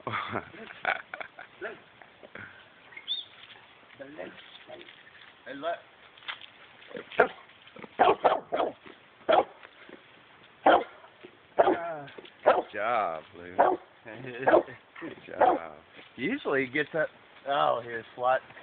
Good job, Lou. Good job. Usually he gets that. Oh, here's SWAT